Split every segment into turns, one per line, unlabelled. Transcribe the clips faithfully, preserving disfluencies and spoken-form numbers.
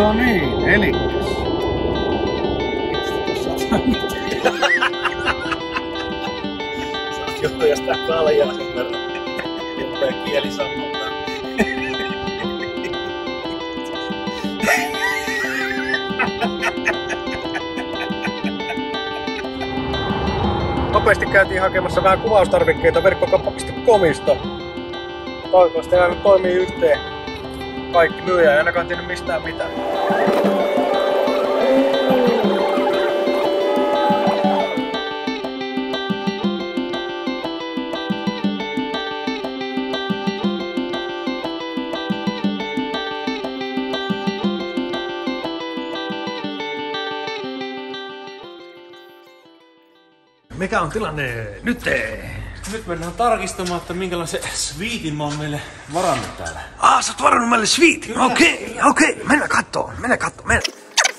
No niin, elikkäs.
Saat johtaa sitä kaljaa sen verran. Joppeen kieli sammuttaa.
Nopeasti käytiin hakemassa vähän kuvaustarvikkeita verkkokauppa piste comista. Toivottavasti nämä nyt toimii yhteen. Kaikki myyjä ei ainakaan tiennyt mistään mitään. Mikä on tilanne nyt?
Nyt mennään tarkistamaan, että minkälaisen sviitin mä oon meille varannut täällä.
Ah, sä oot varannut meille sviitin? Okei, okay, okei. Okay. Mennään kattoon, mennään kattoon, mennään.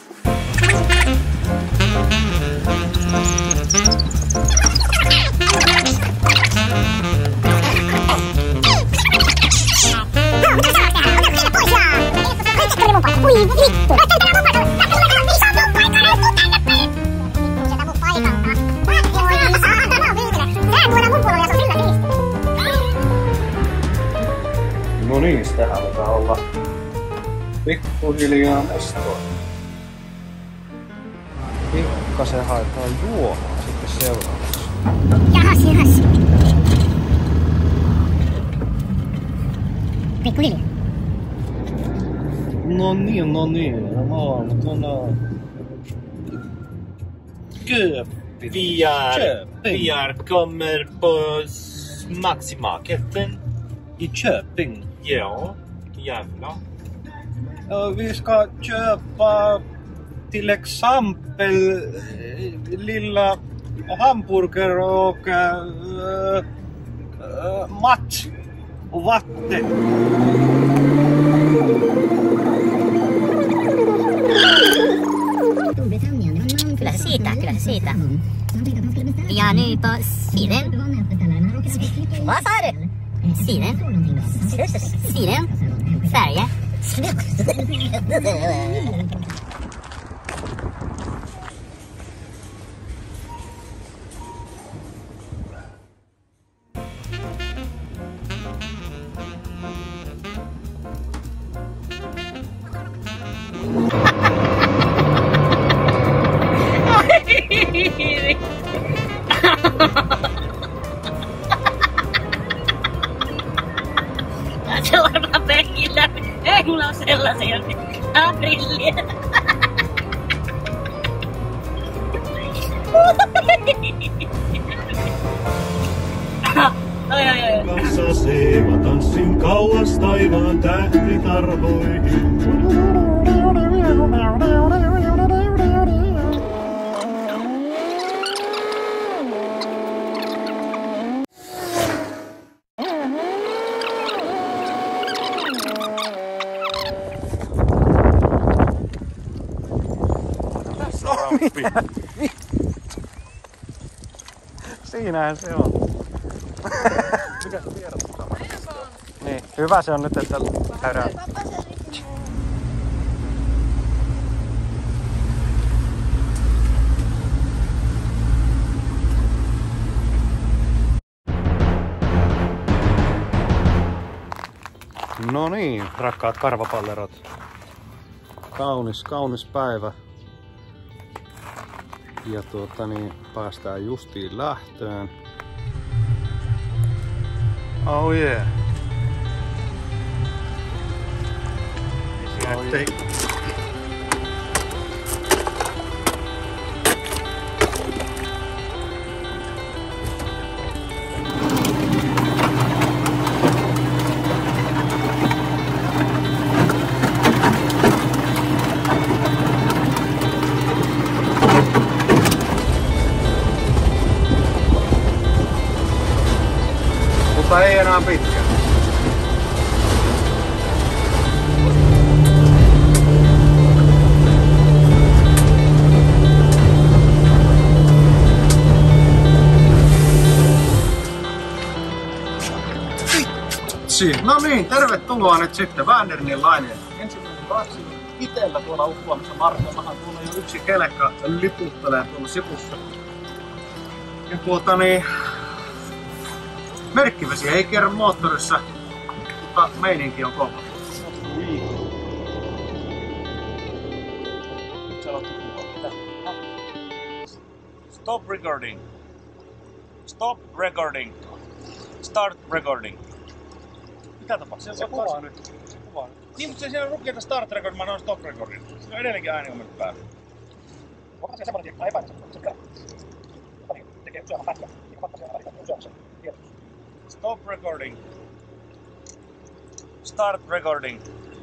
Ui, vittu!
No niin, sitähän alkaa olla pikkuhiljaa mestoa. Pikkasen haetaan juomaa sitten seuraavaksi.
Jahas, jahas. Pikkuhiljaa.
No niin, no niin. Mä oon tuona...
Köp. Vi är, vi är kommer på Maximarketen.
I Köping.
Ja, jävlar.
Ja, vi ska köpa till exempel eh, lilla hamburger och äh, äh, mat och vatten.
Kyllä se siitä, kyllä se siitä. Ja nu på sidan. Vad sa du? Sidan. Sidan. Sverige. Se on varmaan penkillä. Ei mulla ole sellaisia. Tää on brilliä. Ai ai ai.
Kanssa seema tanssin kauas taivaan tähtitarhoihin.
Mitä? Siinähän se on. Mikä se vierastaa? Niin, hyvä se on nyt, että käydään. No niin, rakkaat karvapallerot. Kaunis, kaunis päivä. Ja tuota niin, päästään justiin lähtöön. Oh yeah. Oh yeah. Mutta ei enää pitkä. No niin, tervetuloa nyt sitten Värnernin lainen ensimmäisen kaksi itellä tuolla uppoamassa Markallahan tuolla jo yksi kelekka liputtelee tuolla sivussa. Ja tuota niin... Merkkivesi ei kierrä moottorissa, mutta meininki on kova.
Stop recording. Stop recording. Start recording. Mitä tapahtuu?
Se kuvaa nyt. Se kuvaa nyt.
Niin, mutta se siellä lukee, että start recording, mä annan stop recording. Se on edelleenkin ääni on mennyt päälle.
Onko se semmoinen, että epäilyssä? Se tekee useamman pätkän. Niin kuin useamman sen tiedotus.
Stop recording. Start recording.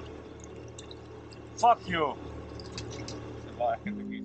Fuck you. Se vaan ehkä teki.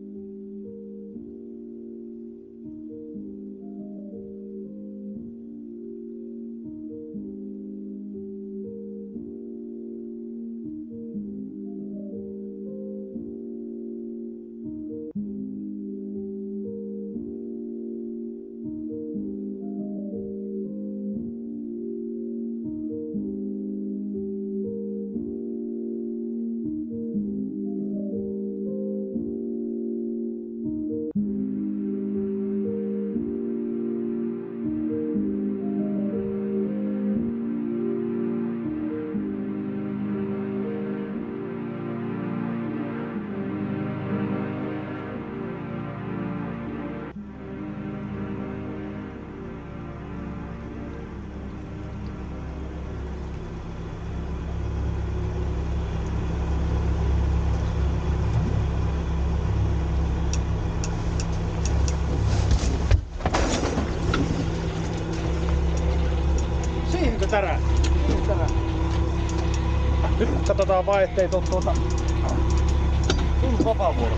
Tärää. Tärää. Nyt katsotaan vaan, ettei tuu tuota... Tullut vapaavuoro.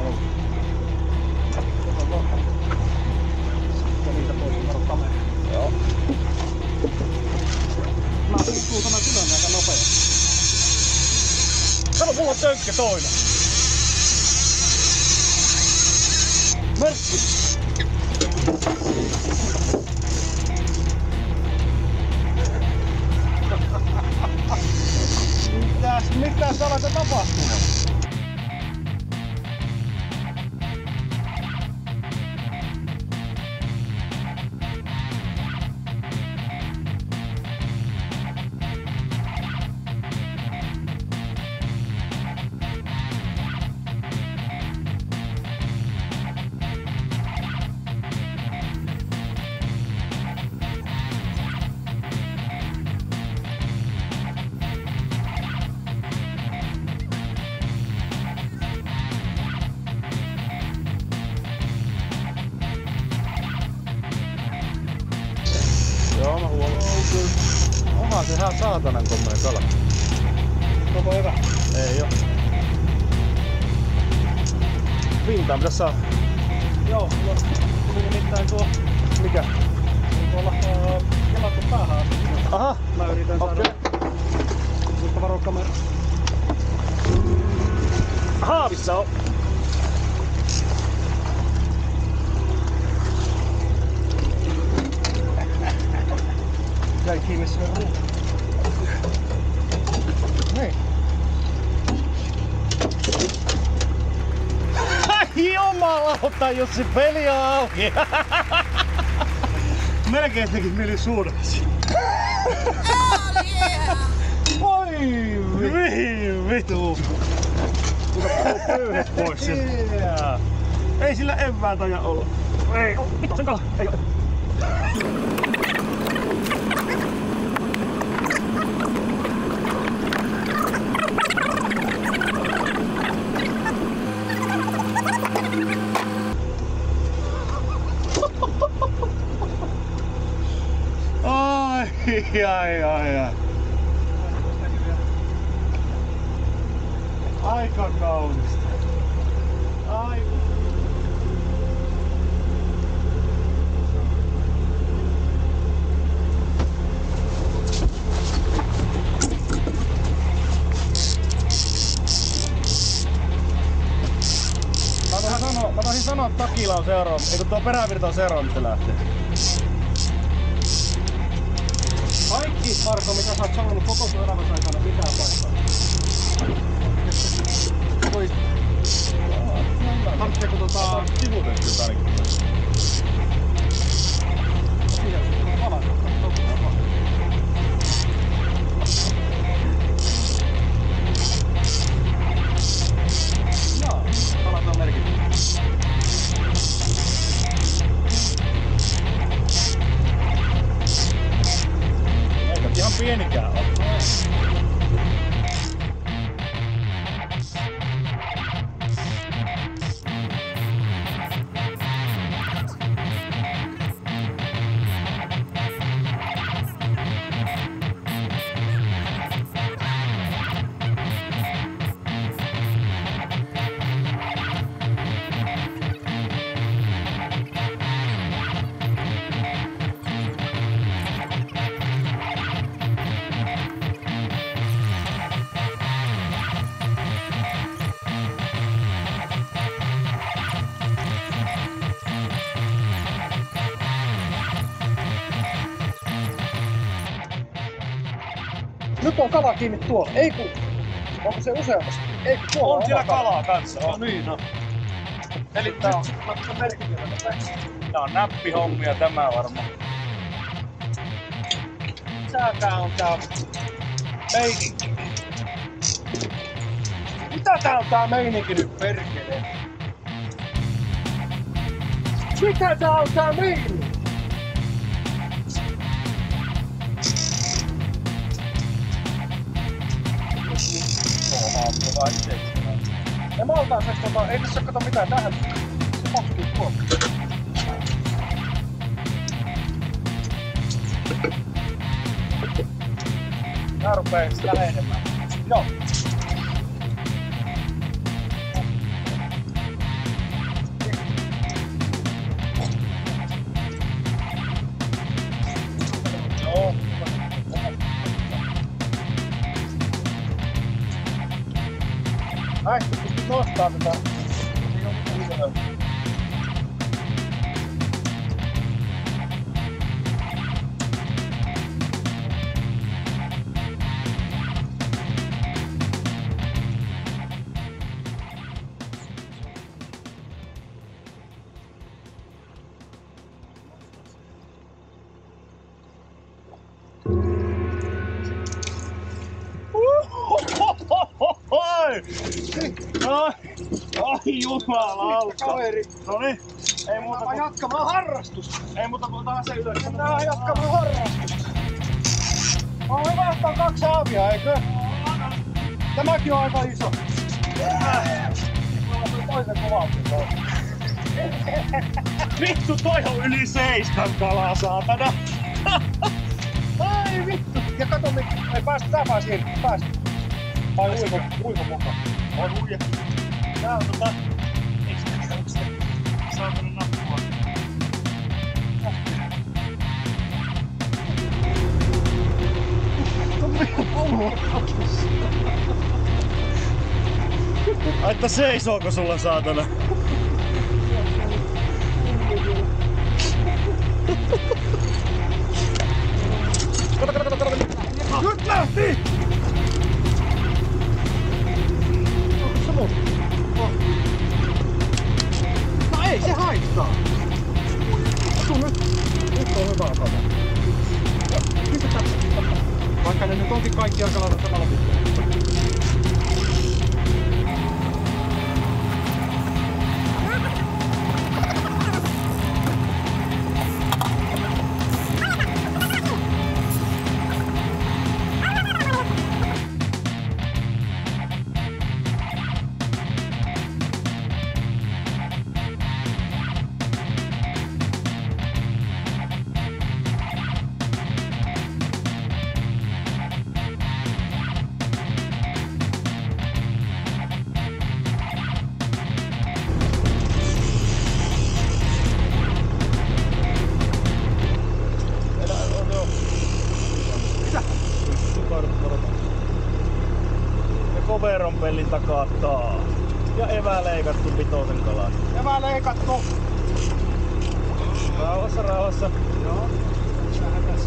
Ja niitä pois, varo kameraa. Joo. Mä tuu tämän sydämen aika nopeasti. Kato, mulla on tönkkä toinen. Merkki. Mitäs, mitäs alkaa tapahtunut? Joo, mä huomaan. Onhan se ihan saatanan komea kala. Onko hyvä? Ei oo. Pintaan pitäis saa. Joo, joo. Tuli nimittäin tuo... Mikä? Tuolla uh, kelattu päähän asti. Aha! Mä yritän saada... Okei. Mutta varo kamera. Haavissa on! Jäi kiinni sinne ruuhun. Niin. Ai jumalauta, Jussi, peli on auki! Melkein teki mieli suudasi. Oi mihin vitu! Pyyhet pois sieltä. Yeah. Ei sillä evään taja olla. Ei, vittu sen kala. Ei oo. Ai, ai, ai, ai. Aika kaunista. Ai. Mä taisin sanoa, mä taisin sanoa, että takilla on seuraava, eikö tuo perävirta on seuraava, mistä lähtee. Kaikki, Marko, mitä sä oot sanonut koko sun elämässä aikana, pitää paikkaa. Tarvitseeko tota sivutettyä ainakin? Jaa, kalat on merkitty. Eikä ihan pienikään ole.
Nyt on kala kiinni tuolla. Ei kun. Onko se useammassa? Ei kun tuolla
On
on
siellä
kala.
kalaa kanssa.
No niin, no.
Eli tää on, tää on näppihommia tämä varmaan. Mitä tää on tää meininki? Mitä tää on tää meininki nyt perkeleen? Mitä tää on tää meininki?
Ja mä otan se tota, ei tässä kato mitään tähän. Se potkii tuolla.
Tää rupee lähenemään. Joo. Joo. Ai, pystyt nostaa tätä. Ei oo mitään. Ai, ai jumalauta.
Kaveri.
Noniin, ei muuta
Mä
kuin,
jatkamaan harrastusta.
ei muuta kuin otetaan se ylös.
Mennään jatkamaan harrastusta. Mä oon hyvä, että on kaksi haavia, eikö? Tämäkin on aika iso. Mulla tuli toisen kovaukin.
Vittu, toi on yli seiskan kalaa, saatana.
Ai vittu! Ja kato, ei päästä, tää pääsi irti, pääsi. Vai uiko, uiko mukaan?
On uija. Tää on tota... Eiks te, onks te? Saatana nappua. Aitta seisooko sulla, saatana? Kato, kato, kato, kato! Nyt lähti!
No ei se haittaa. Tuu nyt. Nyt on hyvä kala. Pistetään. Vaikka ne nyt onkin kaikki aika lailla samalla pitkällä.
Koveron pellin takaa taas. Ja evää leikattu vitosen kalan.
Evää leikattu.
Rauhassa, rauhassa.
Joo. Sähän tässä.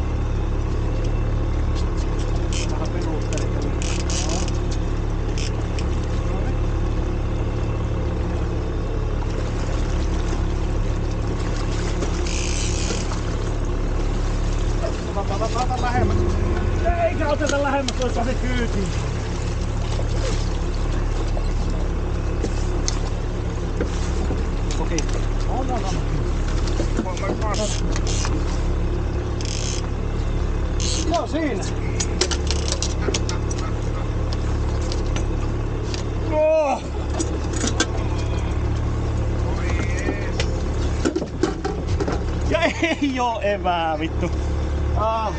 Vähän peruuttelit. Joo. Noin. lähemmäs.
Eikä oteta lähemmäs, oispa se kyyti.
Okei. On, on, on. Joo, siinä.
Oh! Ja ei oo evää vittu. Ah.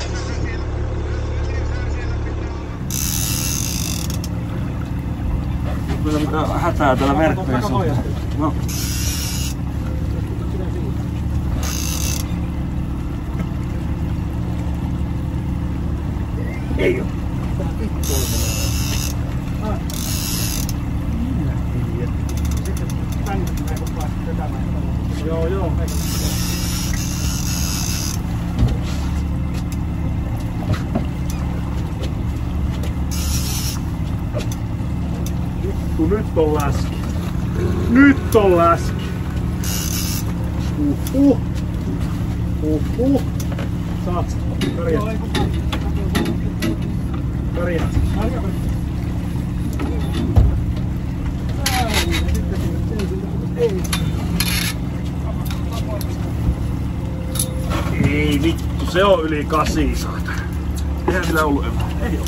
Meillä on mitään hätää täällä verkkojen suhteen. No.
Ei oo.
Joo, joo.
Vittu, nyt on läski. Nyt on läski. Uhuh. Uhuh. Saat. Pärjää. Pärjää. Ei vittu, se on yli kasi saatana. Eihän sillä ollut evää. Ei oo.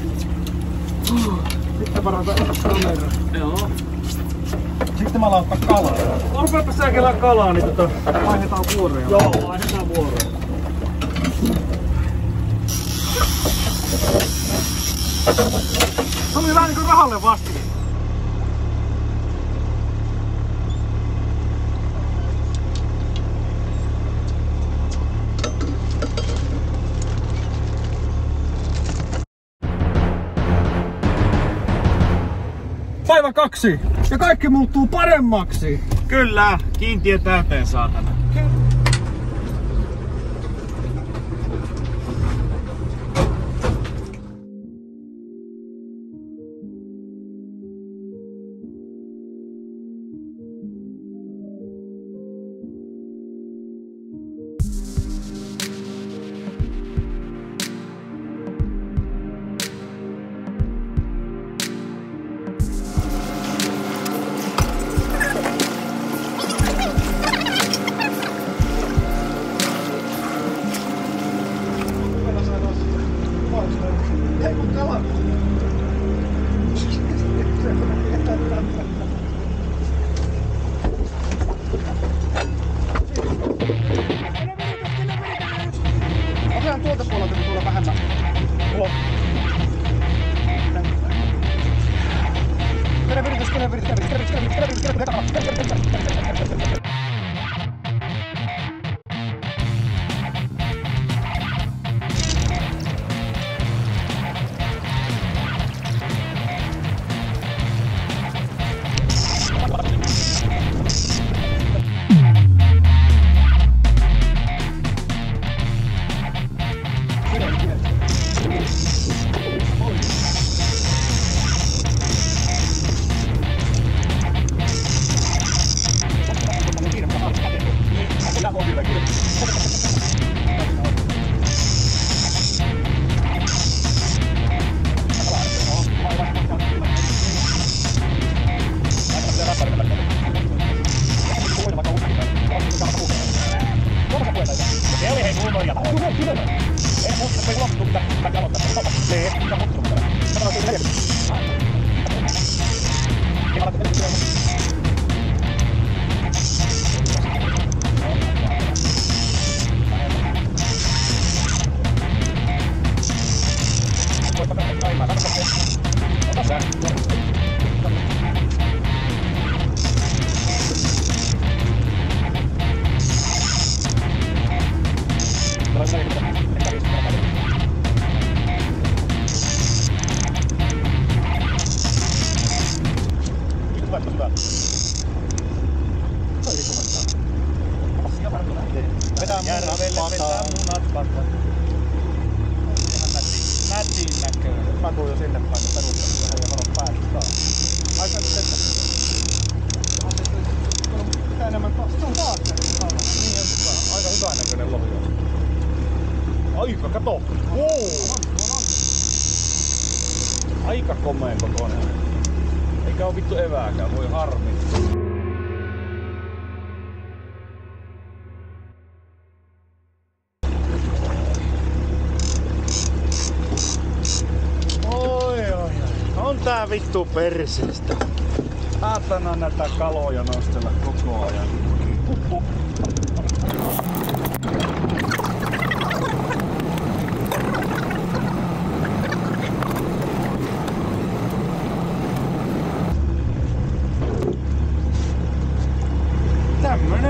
Sitten varataan kamera.
Joo.
Sitten mä alan ottaa kalaa.
Rupeapa sä kelaa kalaa, niin tota...
Vaihdetaan vuoroja.
Joo, vaihdetaan vuoroja.
Se oli vähän niinku rahalle vastine. Päivä kaksi ja kaikki muuttuu paremmaksi.
Kyllä, kiintiö täyteen saatana.
Otetaan tuolta puolelta, kun tuolla vähemmän. Tuo. Kerran viritys, kerran viritys, kerran viritys, kerran viritys, kerran viritys, kerran viritys.
Vetää munat pataan. Munat pataan. Ihan nätin, nätin näköinen. Mä tuun jo sinne päin, kun perustan vähän ja valon päälle taas. Ai sä nyt että... Mitä enemmän taas? Se on taas näin. Niin on hyvä. Aika hyvä näköinen lohi. Ai Aika, kato! Wow. Aika komeen kokoinen. Eikä oo vittu evääkään, voi harmi. Oi oi oi. On tää vittu perseestä. Saatana näitä kaloja nostella koko ajan. Huhhuh. Tämmönen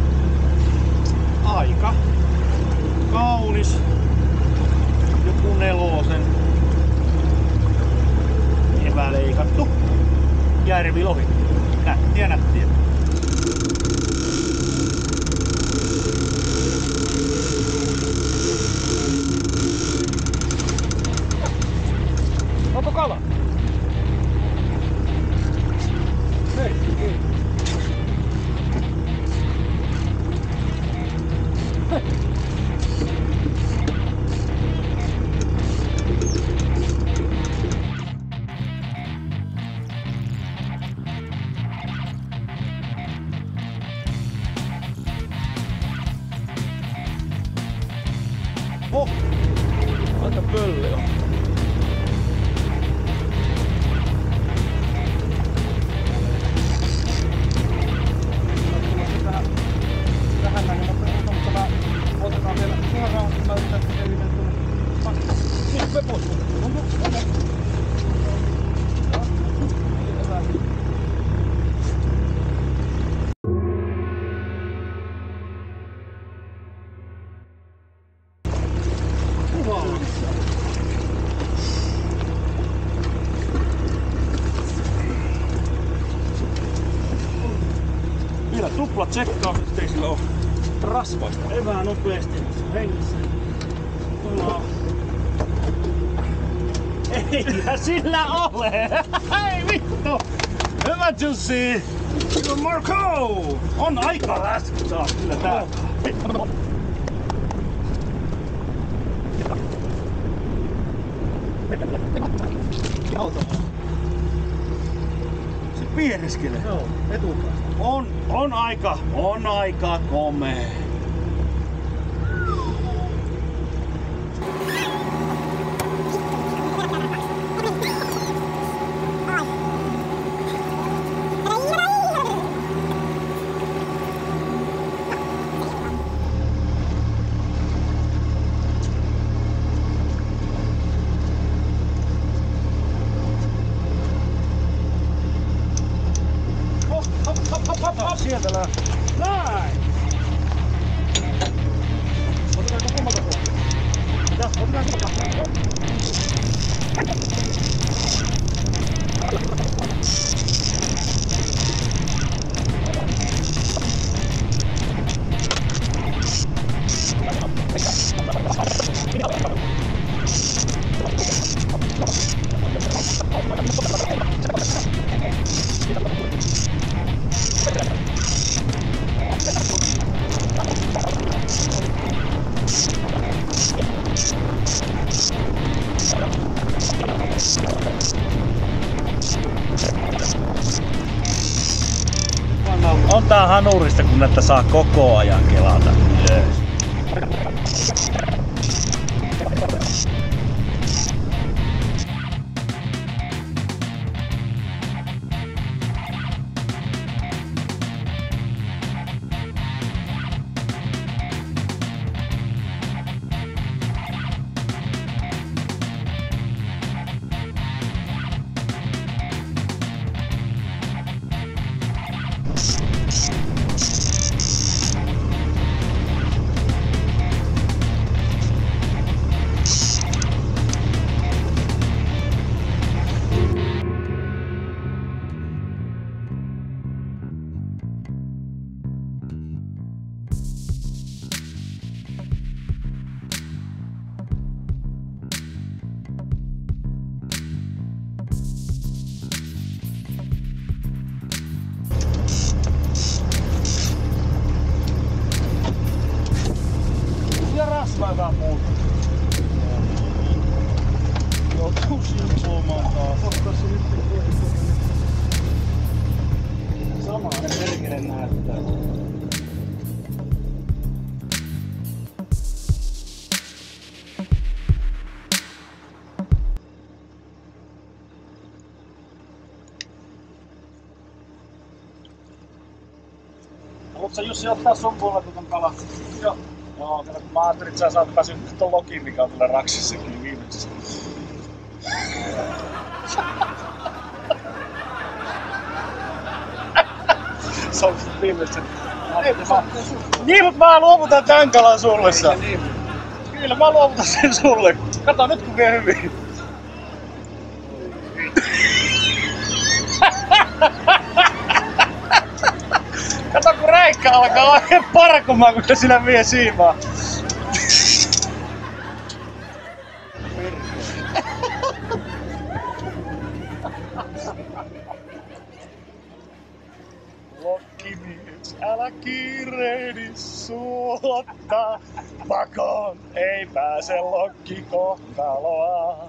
aika kaunis joku nelosen eväleikattu järvilohi. Nättiä nättiä. Onko kala? Hei, hei. Oh, aika pöllö on. Tähän näin, mutta otetaan, otetaan vielä suoraan, mä yritän selvittää tuonne. Niin, me pois. Onko? Onko? Vielä tupla tsekkaus, ettei sillä oo rasvaista evää nopeasti hengissä. No. Eihän sillä ole! Hei vittu! Hyvä Jussi! Hyvä Marko! On aika läskää kyllä tää. Se piereskelee.
Joo, etupäästä.
On, on aika, on aika komea. Sieltä lää. Näin! Otetaanko kummalta puolta? Mitä? Otetaanko kummalta? On tää hanurista, kun näitä saa koko ajan kelata. Yes. Ja rasvaa muuta. Simpumaan taas. Ottaa se nyt samaa ne perkele näyttää. Haluatko sä Jussi ottaa sun puolelta ton kalan? Joo. Joo, kato kun mä ajattelin, että sä saat pääsyä ton lokin, mikä on tuolla raksissakin viimeksi. Se on viimeksi. Niin, mut mä luovutan tän kalan sulle sä. Kyllä mä luovutan sen sulle. Kato nyt kun vie hyvin. Kato kun räikkä alkaa oikein parakumaan, kun sinä vie siimaa. Lokkimies, älä kiirehdi suottaa. Pakoon ei pääse lokki kohtaloaan.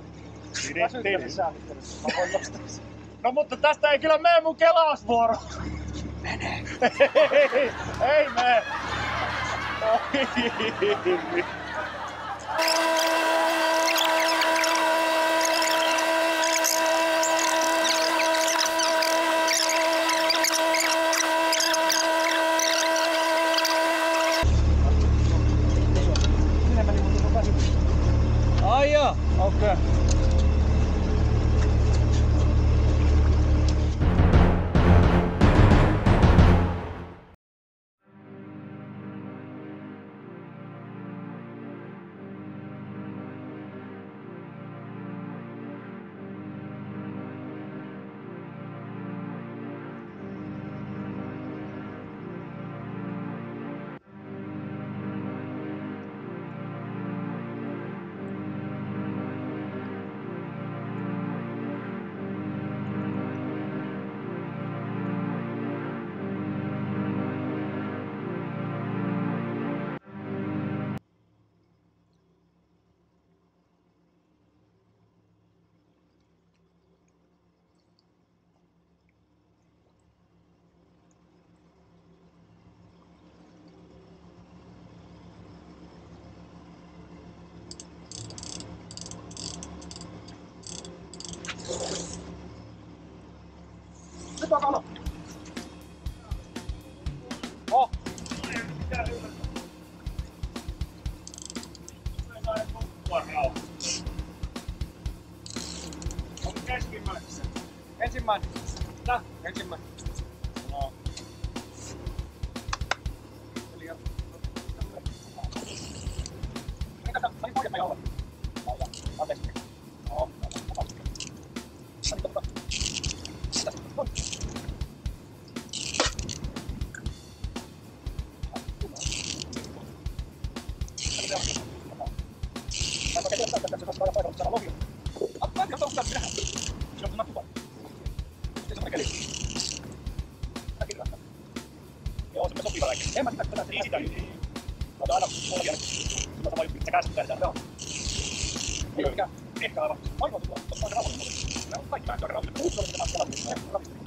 No mutta tästä ei kyllä mene mun kelausvuoro. Mene. Ei, ei mene. Oi. Ai joo, okei. Okay. Takana. Oh. Onko keskimmäisessä? Ensimmäinen. Tää? Ensimmäinen. No. Eli ja... Kato, sali poikemmin olla. Anteeksi. No. Sali totta. En mä sitä tätä niin sitä niin. Ota aina puolia. Mä sama juttu, mitä käsittää sitä. Joo. Ei oo mikään ehkä aivan. Aivan tulla. Totta aika rauhallinen. Ne on kaikki vähän rauhallinen. Uutta on mitä taas kelaa.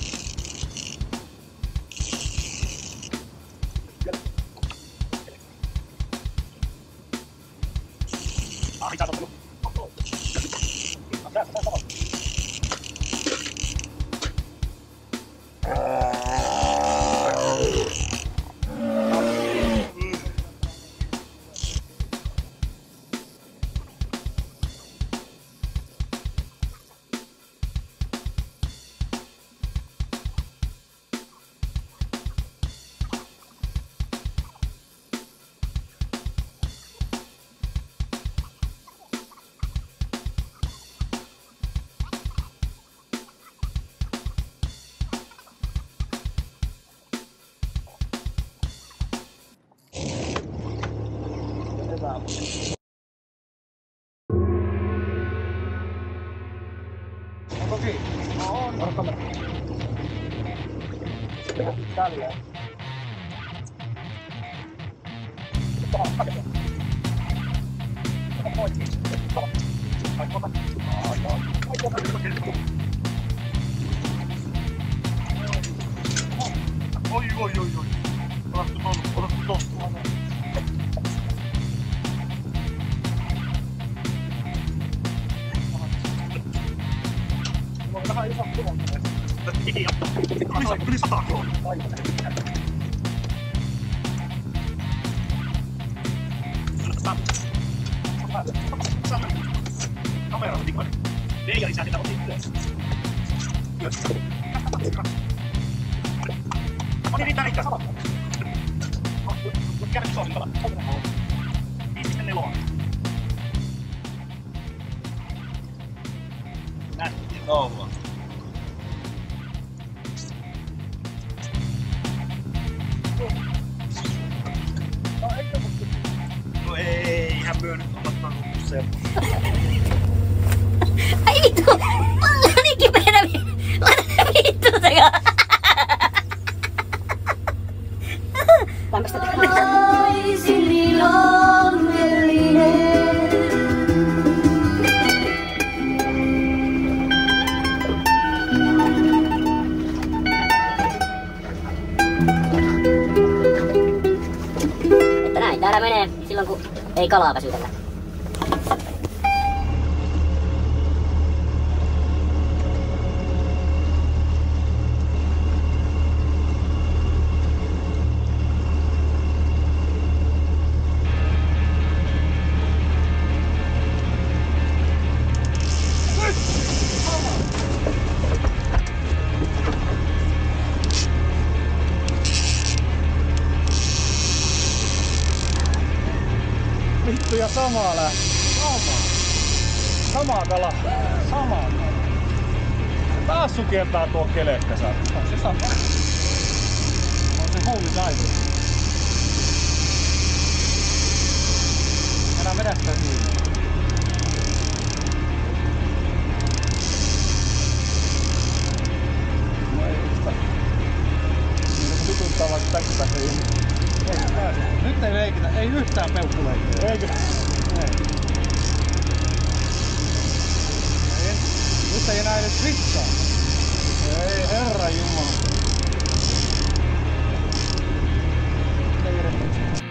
Ah, mitä on tullut? Tää, tää, tää. Onko kiinni? No on. Varo kamera. Tälleen. Tuohon, rakentaa. Tuohon poikki. Tuohon. Ai, tuohon. Ai, tuohon. oi, oi, oi. Otatko tuon, otatko tosta? Mulla on vähän iso tuon. Lisä, lisää tuon. Kamera on tikkoinen. Neljä lisää sitä otin ylös. Ylös. Oni riittää riittää. Käydä isoisin kala. Viisi sitten neloa. Näin. Nolla. No ei, hän myö nyt omattanut semmoista.
Ai vittu! Mulla on niin kipeänä vittu sekaan. Lämpästä
Olisin niin onnellinen.
Että näin täällä menee silloin kun ei kalaa väsytellä.
Vittu ja samaa lähti. Samaa. Samaa kala. Samaa kala. Taas sukeltaa tuo kelekkä saa. On se sama. On se holy diver. Enää vedä sitä siinä. No ei sitä. Niin kun vituttaa vaikka tästä päästä ilmi. Ei pääse. Nyt ei leikitä, ei yhtään peukkuleikkiä. Eikö? Ei. Ei. Nyt ei enää edes vitsaa. Ei herra jumala. Ei edes vitsaa.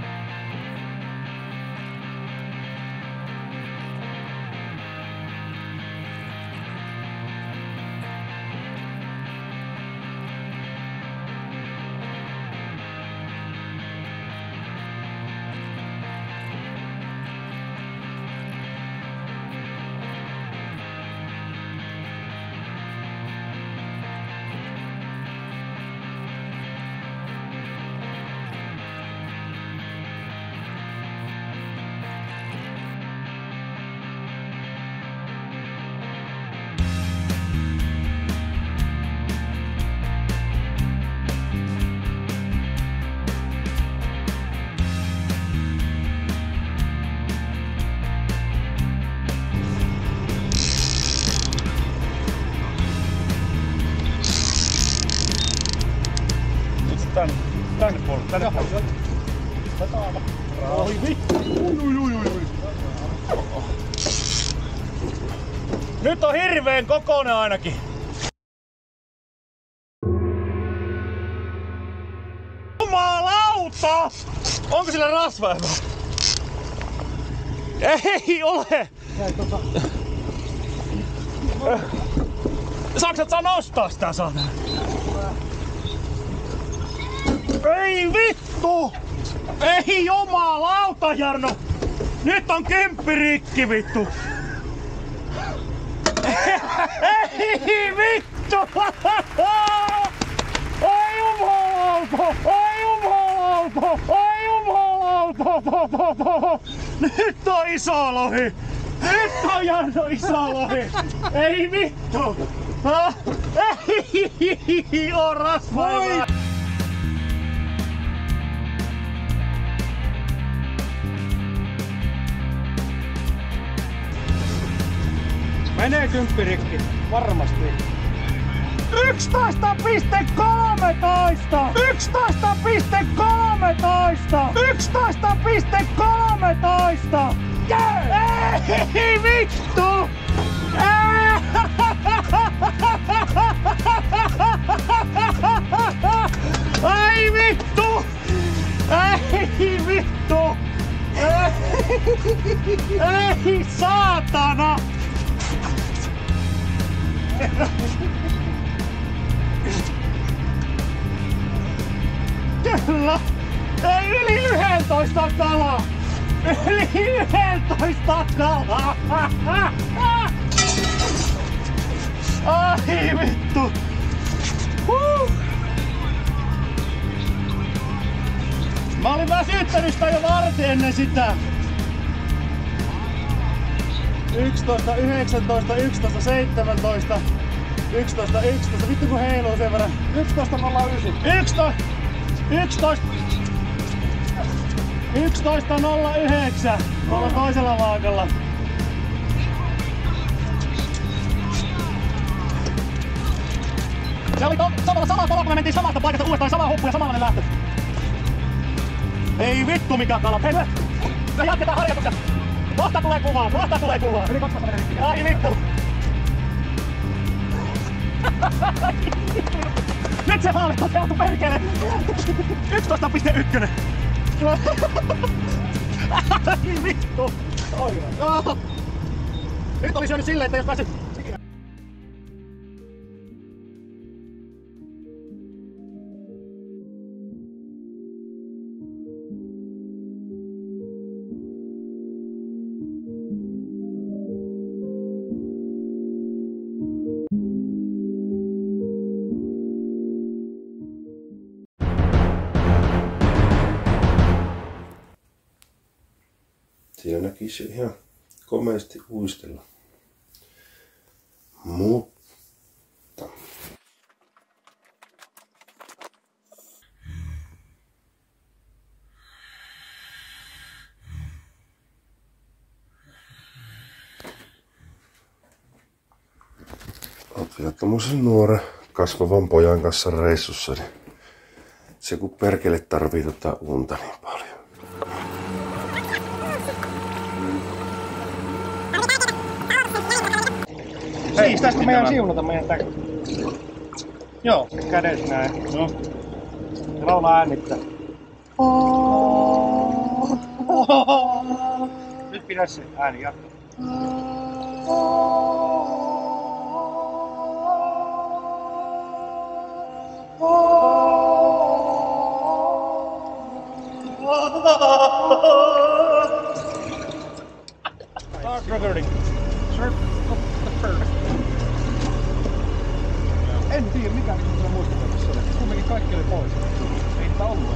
Tänne, tänne puolelle, tänne puolelle. Tätä aivan. Oi vittu! Ui, ui, ui, ui. Nyt on hirveen kokoinen ainakin. Jumalauta! Onko sillä rasvaa? Ei ole! Jäi tota... Saatko sä nostaa sitä saada? Ei vittu! Ei jumalauta, Jarno! Nyt on kymppi rikki, vittu! Ei vittu! Ai jumalauta! Ai jumalauta! Ai jumalauta! Nyt on iso lohi! Nyt on Jarno iso lohi! Ei vittu! Ei oo rasvaa! Menee kymppi rikki, varmasti. yksitoista pilkku kolmetoista! yksitoista pilkku kolmetoista! yksitoista pilkku kolmetoista! Ei vittu! Ai Ei vittu! Ei, ei saatana! Kyllä! Ei yli yhdentoista kalaa! Yli yhdentoista kalaa! Ai vittu! Huh. Mä olin väsyttänyt sitä jo varten ennen sitä. yksitoista, yhdeksäntoista, yksitoista, seitsemäntoista, yksitoista, yksitoista. Vittu kun heiluu sen verran.
yksitoista nolla yhdeksän.
yksitoista, yksitoista, yksitoista nolla yhdeksän. Tuolla toisella vaakalla. Se oli to, samalla sama pala, kun me mentiin samasta paikasta uudestaan, sama huppu ja samanlainen lähtö. Ei vittu mikä kala. Hei me, me jatketaan harjoituksia. Kohta tulee kuvaa, kohta tulee kuvaa.
Yli kaksi metriä.
Ai vittu. Nyt se haali toteutui perkele. yksitoista pilkku yksi. Ai vittu. Oh. Nyt oli syönyt silleen, että jos pääsi...
Siinä näkisi ihan komeasti uistella. Mutta... Oot vielä tommosen nuoren kasvavan pojan kanssa reissussa, niin se kun perkele tarvii tota unta niin paljon.
Siis tästä meidän siunata meidän täk... Joo, kädessä näin. No. Ja laulaa äänittää. Nyt pidä se ääni jatkaa. Start recording. Start the first.
En tiedä mikä niin kuin muistutelmassa oli. Kumminkin kaikki oli pois. Ei niitä ollut.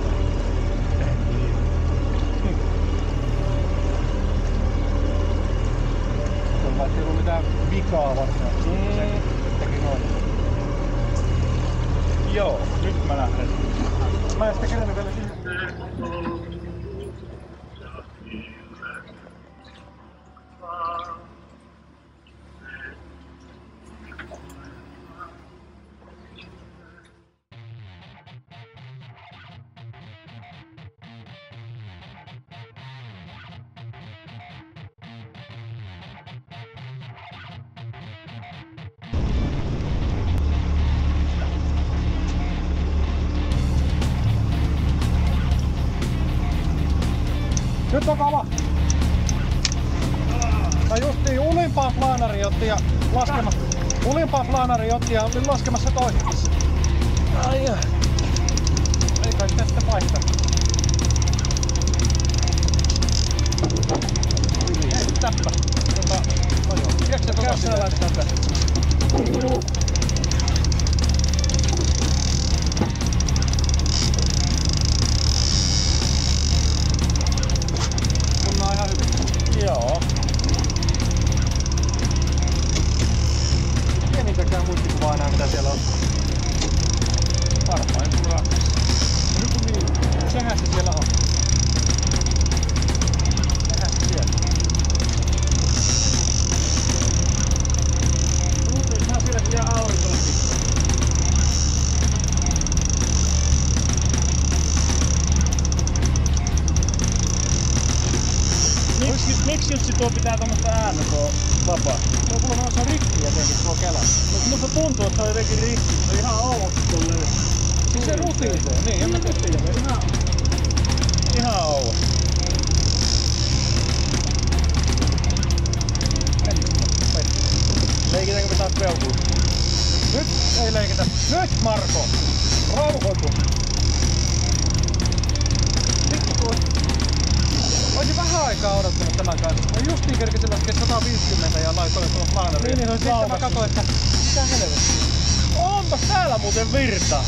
Tuolla ei ollut mitään vikaa varsinaisesti. Se teki noin.
Joo, nyt mä lähden.
Mä en sitä kerännyt vielä sinne. Nyt on kova! Mä justiin ulimpaan planari otti ja laskemassa. Ulimpaan planari otti ja olin laskemassa toiseksi. Ai jaa. Ei kai sitä sitten vaihtaa. Ei sit täppä. Tota, no joo. Tiedätkö sä tota sinä laittaa tästä? Joo. Pienintäkään muistikuvaa enää mitä siellä on. Varmaan joku rakas. Joku niin. Sehän se siellä on. Sehän se siellä. Ruutuissahan sielläkin jää aurinkollakin.
Miksi, miksi just tuo pitää tommoista ääntä tuo vapaa?
Tuo kuulemma on rikki jotenkin tuo kela.
No musta tuntuu, että se on jotenkin rikki. Se on ihan outo tolleen.
Siis se rutiintuu, niin en mä tiedä.
Ihan, ihan outo.
Nyt Marko! Rauhoitu! Vittu tuo... Olisin vähän aikaa odottanut tämän kanssa. Mä justiin kerkesin laskea sata viisikymmentä ja laitoin tuolla plaaneriin.
Niin, niin,
sitten mä katsoin, että mitä helvettiä.
Onpas täällä muuten virta.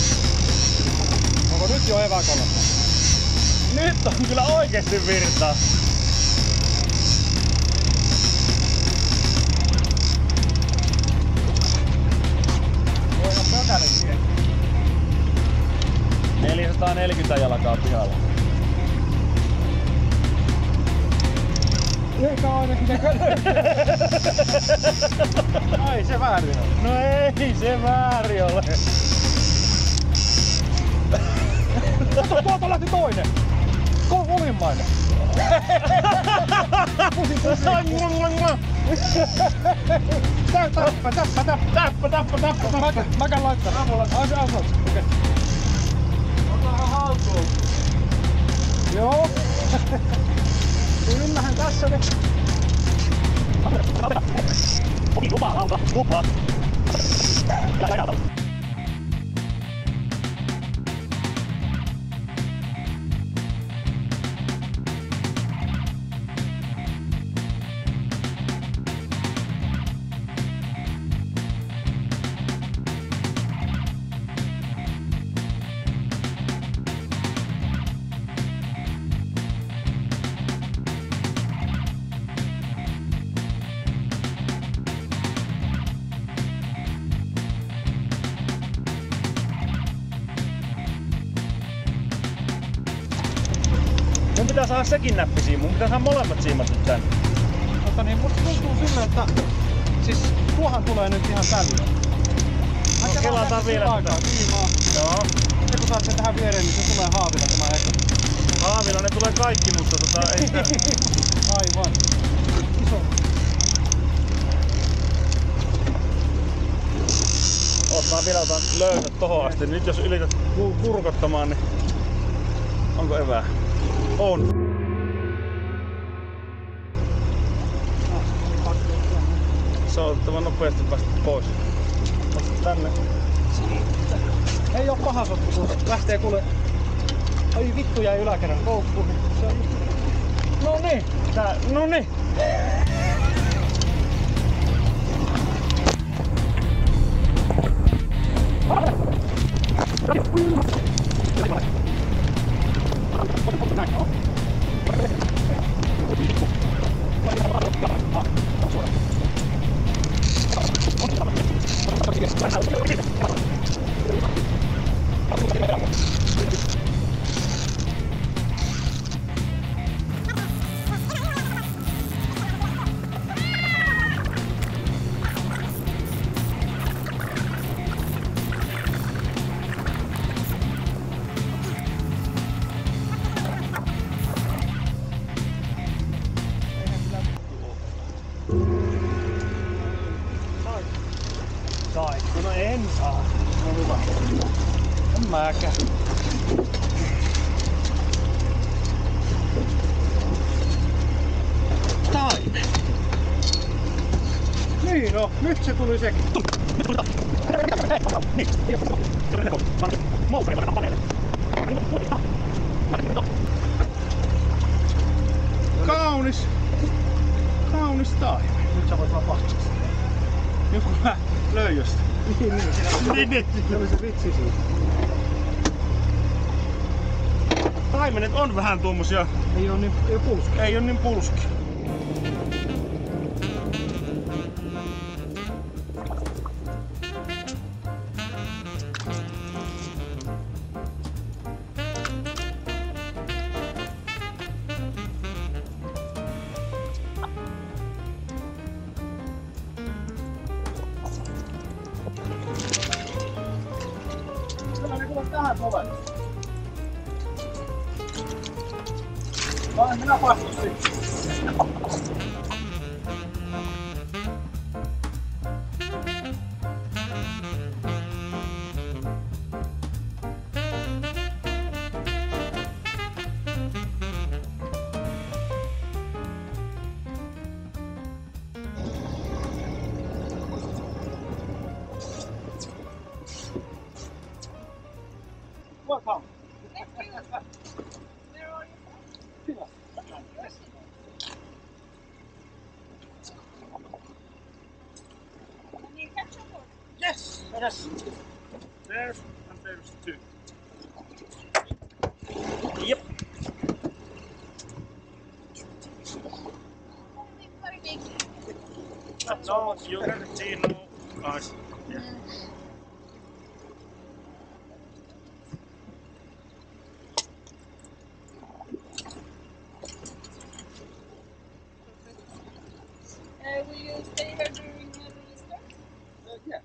Onko nyt jo evakolla?
Nyt on kyllä oikeesti virta.
Voidaan pökälle siihen.
neljäsataaneljäkymmentä jalkaa pihalla.
Eikä ainakin nekään Ai se väärin on.
No ei se väärin ole.
Kato, tuolta lähti toinen. Ko olimmainen. Täppä, täppä, täppä, täppä, täppä, täppä. Mä, mä käyn laittaa. Ai se asut. Okei. Otahan haltuun. Joo. Yllähän tässä ne.
Lupa, lauta, lupa. Mun pitää saada sekin näppisiin, mun pitää saada molemmat siimat nyt tänne.
Mutta niin musta tuntuu silleen, että siis tuohan tulee nyt ihan tälle.
No kelataan vielä
aikaa kiimaa.
Joo.
Sitten kun saat sen tähän viereen, niin se tulee haavilla tämä eka.
Haavilla ne tulee kaikki, mutta tota ei sitä...
Aivan. Iso.
Oot mä vielä otan löysät tohon asti. Nyt jos ylität kurkottamaan, niin onko evää? On. Se on otettava nopeasti päästä pois. Vasta tänne.
Ei oo paha sotku, kun lähtee kuule... Ai vittu jäi yläkerran koukkuun. Se on just...
No niin. Tää, no niin.
Saitko? No en saa. No hyvä. En mäkään. Taime. Niin no, nyt se tuli sekin. Kaunis. Kaunis taime. Nyt sä voit vapaasti. Joku mä löin josta. Niin, niin.
Niin, niin.
Se oli se vitsi siitä.
Taimenet on vähän tuommoisia.
Ei oo niin, ei oo pulski.
Ei oo niin pulski.
Tähän povelle. Vai minä pastustin.
Yes. There's and there's two. Yep. No, you can see no cars. Yeah.
Uh, will you stay here during the Easter?
Uh, yeah.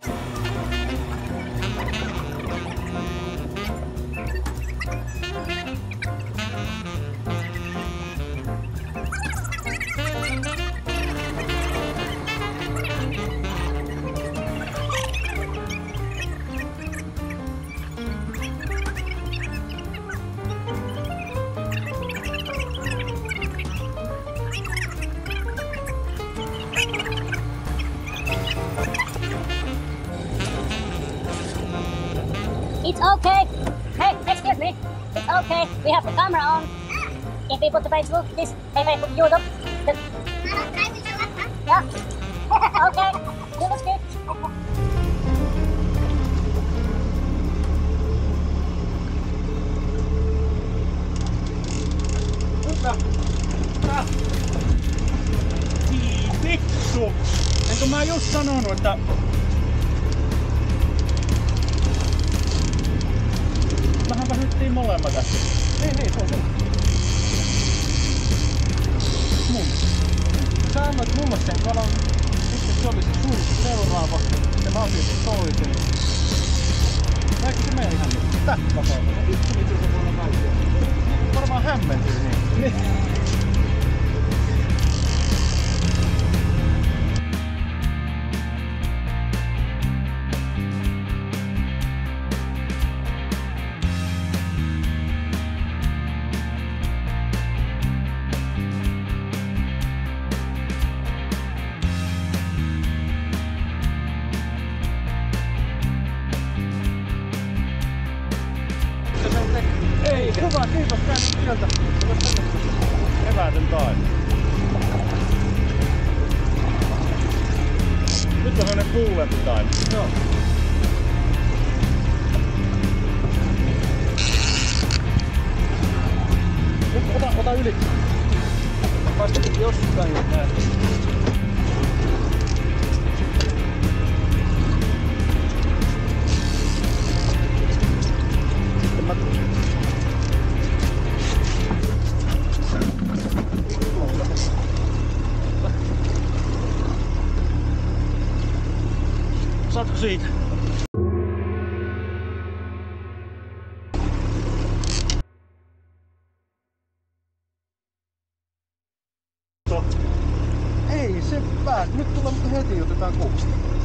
It's okay. Hey, excuse me. It's okay. We have the camera on. If we put the Facebook, this, if I put YouTube, then... Yeah. Okay. You look good.
Vittu! Enkö mä just sanonut, että... Mähän väsyttiin molemmat tässä.
Niin, niin, se on sun.
Mun. Sä annoit mulle sen kalan, sitten se oli se sun seuraava, sitten mä otin sen toisen. Eikö se mene ihan nyt? Tähtäpäivänä.
Vittu, miten se voi olla vaikea.
Varmaan hämmentyy niin. Ei, hyvä, kiitos käynyt sieltä. Evätön taito. Nyt on sellainen kuulempi taito. Joo. Nyt ota, ota yli. Vasta jostain jos näet. Saatko siitä?
Ei se pääs. Nyt tulee mutta heti otetaan kuusta.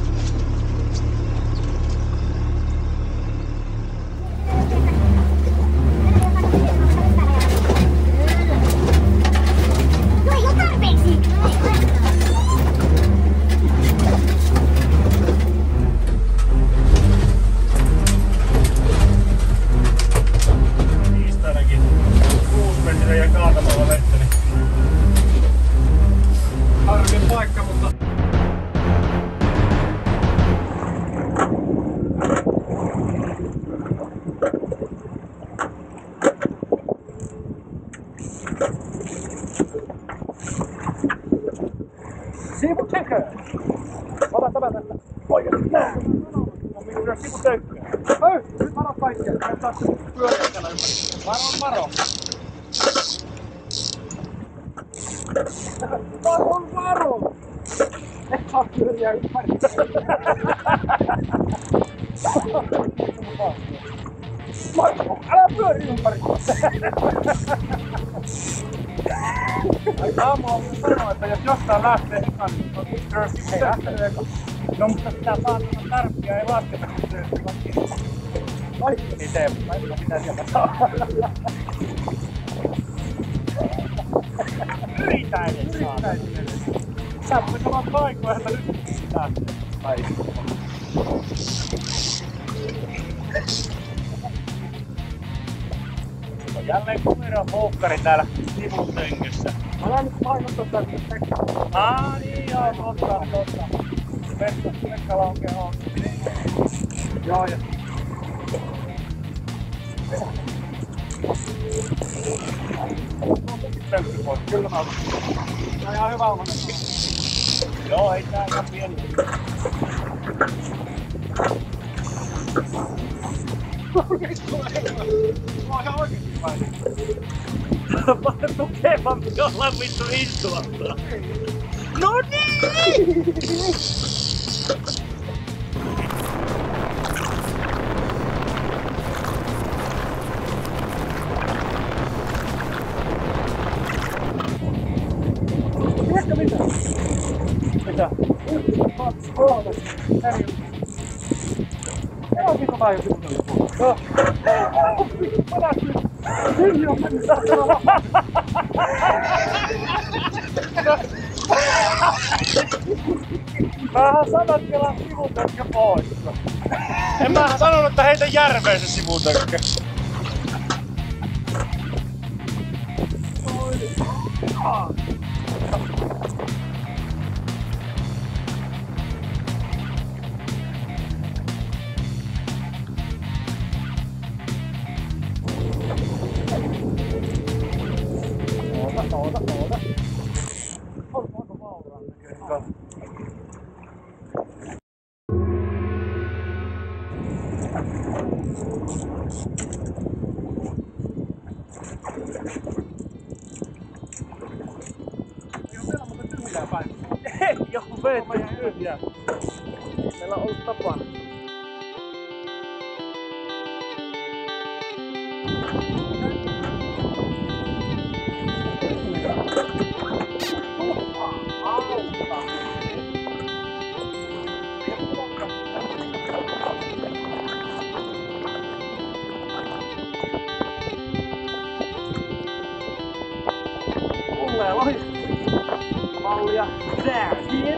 No ei oo tarpeeksi!
Niistä ainakin kuusi metriä ja kaatamalla vettä, niin
Harvin paikka, mutta...
Sivu tekee! Ota tämä tästä. Oikein. Näin. On minun sivu tekee.
Hei! Nyt varo kaikkea. Mä taas se pyöriä täällä ympäri. Varo, varo! Varo, varo! Et saa pyöriä ympäri. Marko, älä pyöri ympäri!
Aamu on sanoa, että jos jostain lähtee ekan, niin on Dirty ei lähtenyt ekan. No mutta pitää saattaa tarppia, ei lasketa kun Dirty laskee. Kaikki niin tee, mutta mä en tiedä mitä sieltä saa. Yritä edes saada. Sä voit olla paikkoja, että nyt lähtee. Tai on jälleen kumiran moukkari täällä sivutöngössä.
Älä nyt painottaa tästä tekstiä.
Aa niin joo, totta, totta. Pekka, Pekka laukee on.
Joo, ja... Pönkky pois, kyllä mä otan. Tää on ihan hyvä olla.
Joo, ei tää ihan pieni.
Mä oon ihan oikeesti päin.
Vaan tukevampi olla vittu istualta. No niin!
Tiedätkö mitä?
Mitä?
Kaksi, kolme, neljä. Ei oikein kovaa jo sitten. Joo. Mä lähtin. Kyllä on mennyt sattumaan. Mähän sanot, että kelaa sivutökkä pois.
En mähän sanonut, että heitä järveen se sivutökkä.
Oota, oota, oota. On aika vauraan näköinen.
Ei, joku veetti tyhjää. Meillä on ollut tapana. Tulee lohi. Mallia. Säätiö.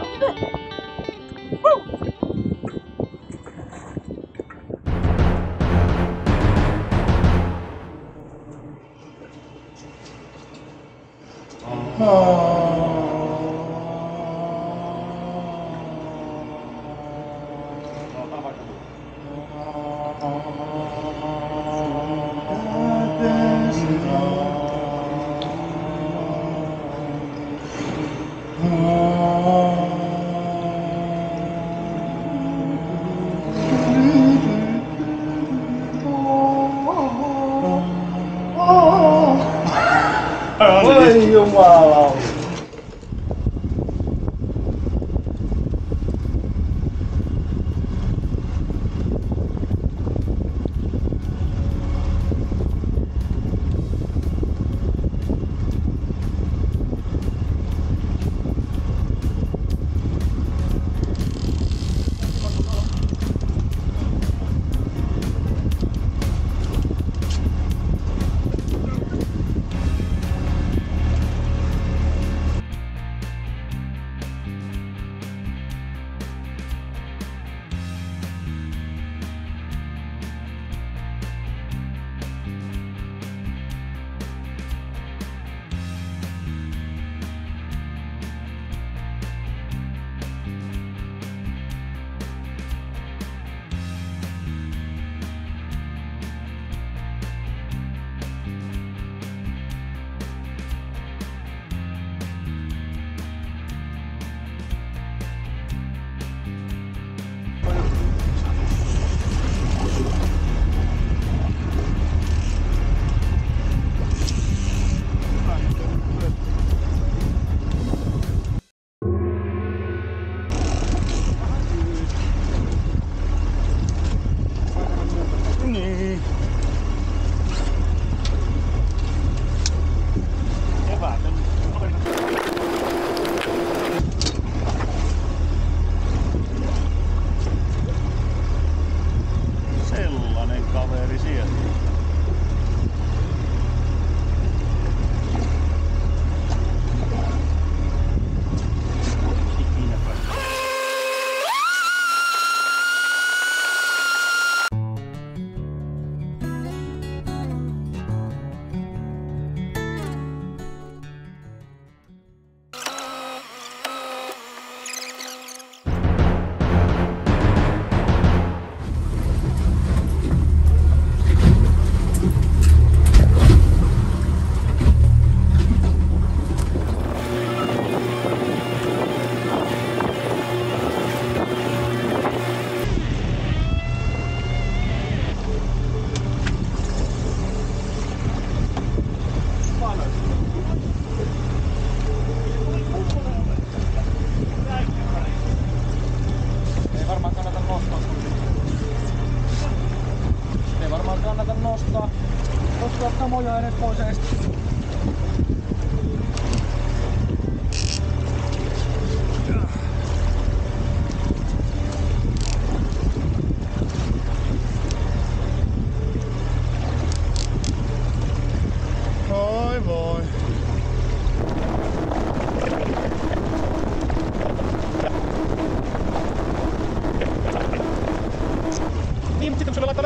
Voi jumala.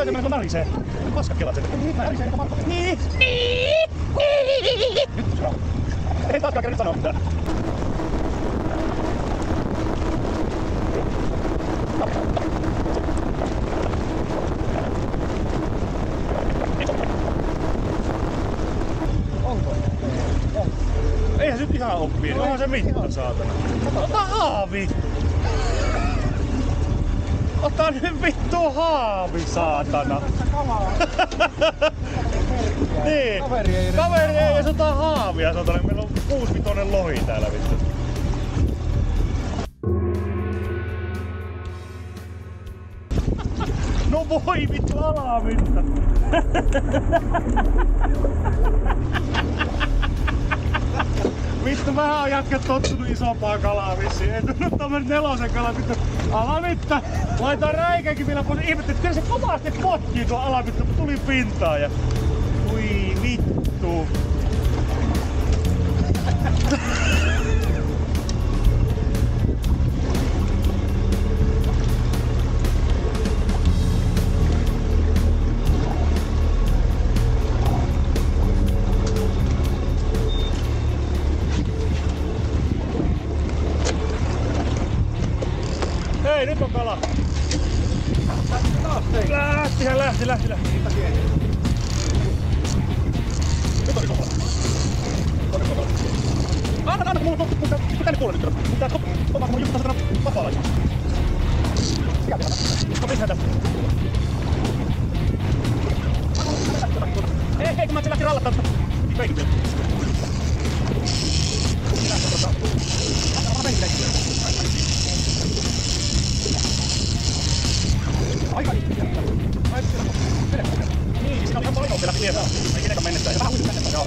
löytämään, kun narisee. Paskat kelat sen. Niin, narisee, joka pakko. Niin. Nyt se on. Ei taaskaan kerran sanoa mitään.
Onko?
Eihän se nyt ihan oppii. Onhan se mitta, saatana. Ota haavi! Ota nyt vittu haavi, saatana! Niin.
Kaveri ei
Kaveri ei edes ota haavia, saatana. Meillä on kuusivitonen lohi täällä vittu. No voi vittu alavinta! Vittu, vähän on jätkät tottunut isompaa kalaa vissiin. Ei tullut tommonen nelosen kala, vittu. Alavitta! Laitaan räikäkin vielä pois. Ihmettä, että kyllä se kovasti potkii tuo alavitta, kun tuli pintaan ja... Ui vittu! Hei, nyt on kala! Lähti, lähti, lähti, lähti. Nyt oli kala. Anna, anna, kun mulla on tänne puolelle nyt. Mutta tää on mun juttu tästä vapaalaisena. Sieltä. No missä tästä? Hei, hei, kun mä se lähti rallattaa tästä. Peikin vielä. Anna peikin peikin. Aika itse vielä. Ai siellä. Mene. Niin, siinä oli ihan paljon vielä lievää. Ei kenenkään mennessä. Ja vähän uudestaan mennessä. Joo.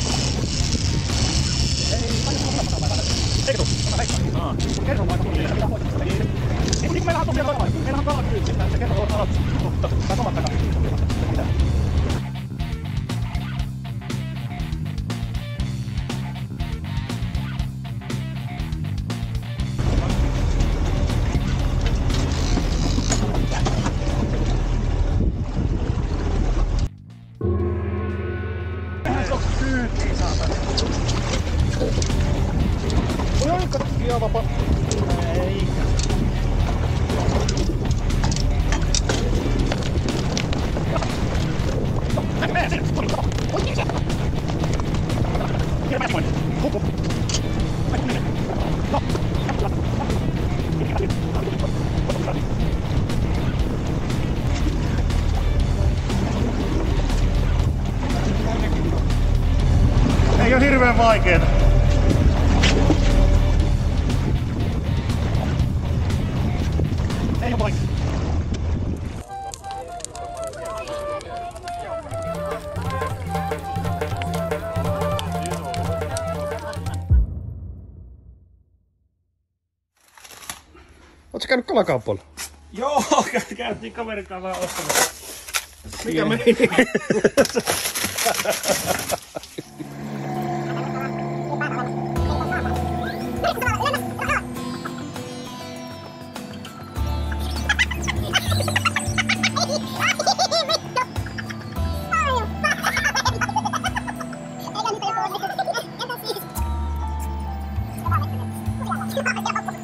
Ei, eikö tuu? Ota heikkaa. Aa. Kerro vaikka tuli. Mitä voit? Ei, ei kun meillähän on tosiaan kala. Meillähän on kala kyyti. Se kerro on alat. Mutta tää samat takaa. Mitä? Ihan vapaa. Ei. Mene sinne! Tuli! Oikein se! Hirveä moinen! Hupu! Ai minne? No! Käppylä! Ei oo hirveen vaikeeta. Ei oo vaikeeta. Ootko käynyt kalakaupalla?
Joo, käytiin kaverin kanssa vähän ostamassa.
Mikä meni?
Ei